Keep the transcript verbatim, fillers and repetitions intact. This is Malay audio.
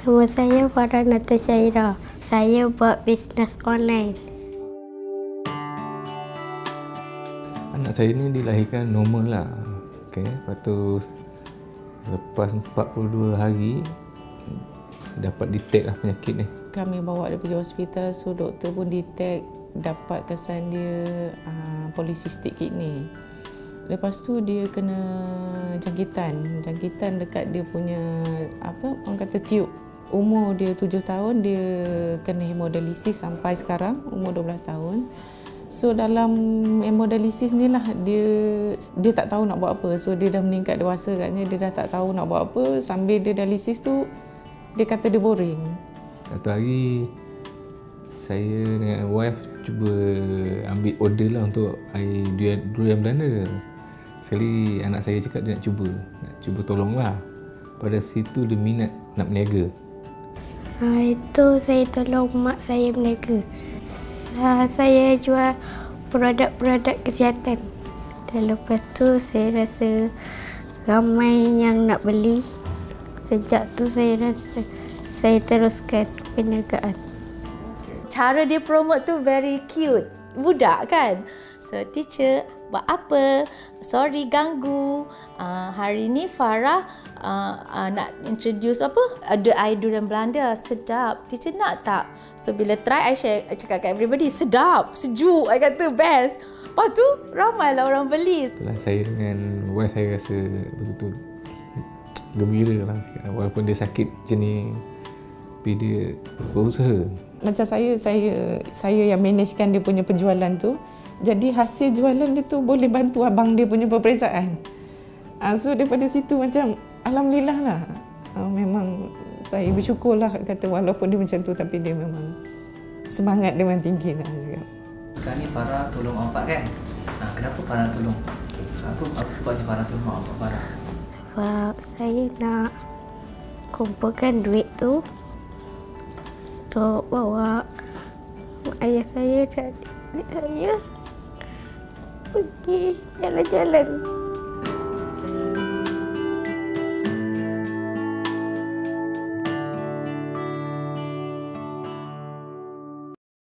Nama saya Farah Natashaira. Saya buat bisnes online. Anak saya ni dilahirkan normal lah. Okay. Lepas tu lepas empat puluh dua hari dapat detect lah penyakit ni. Kami bawa dia pergi hospital, so doktor pun detect dapat kesan dia uh, polycystic kidney. Lepas tu dia kena jangkitan, jangkitan dekat dia punya apa orang kata tube. Umur dia tujuh tahun, dia kena hemodialisis sampai sekarang umur dua belas tahun. So dalam hemodialisis ni lah dia dia tak tahu nak buat apa. So dia dah meningkat dewasa katnya, dia dah tak tahu nak buat apa. Sambil dia dialisis tu dia kata dia boring. Satu hari saya dengan wife cuba ambil order lah untuk air durian, durian Belanda. Sekali anak saya cakap dia nak cuba, nak cuba tolonglah. Pada situ dia minat nak berniaga. Ha, itu saya tolong mak saya berniaga. Ha, saya jual produk-produk kesihatan. Dan lepas tu saya rasa ramai yang nak beli. Sejak tu saya rasa saya teruskan perniagaan. Cara dia promote tu very cute. Budak kan? So, teacher, buat apa? Sorry ganggu. Uh, hari ni Farah uh, uh, nak introduce apa? Ada air durian Belanda. Sedap. Teacher nak tak? So, bila try, I share, I cakap kat everybody, sedap, sejuk. I kata best. Lepas tu, ramailah orang beli. Setelah saya dengan wife saya rasa betul-betul gembira lah. Walaupun dia sakit macam ni, tapi dia berusaha. Macam saya, saya saya yang managekan dia punya penjualan tu. Jadi hasil jualan dia tu boleh bantu abang dia punya peperiksaan. Uh, so daripada situ macam alhamdulillah lah. Uh, memang saya bersyukurlah kata walaupun dia macam tu tapi dia memang semangat dia memang tinggi lah. Sekarang ni Farah tolong mak bapak kan? Nah, kenapa Farah tolong? Apa apa sebabnya Farah tolong mak bapak Farah? Sebab saya nak kumpulkan duit tu untuk bawa ayah saya dan adik saya pergi jalan-jalan.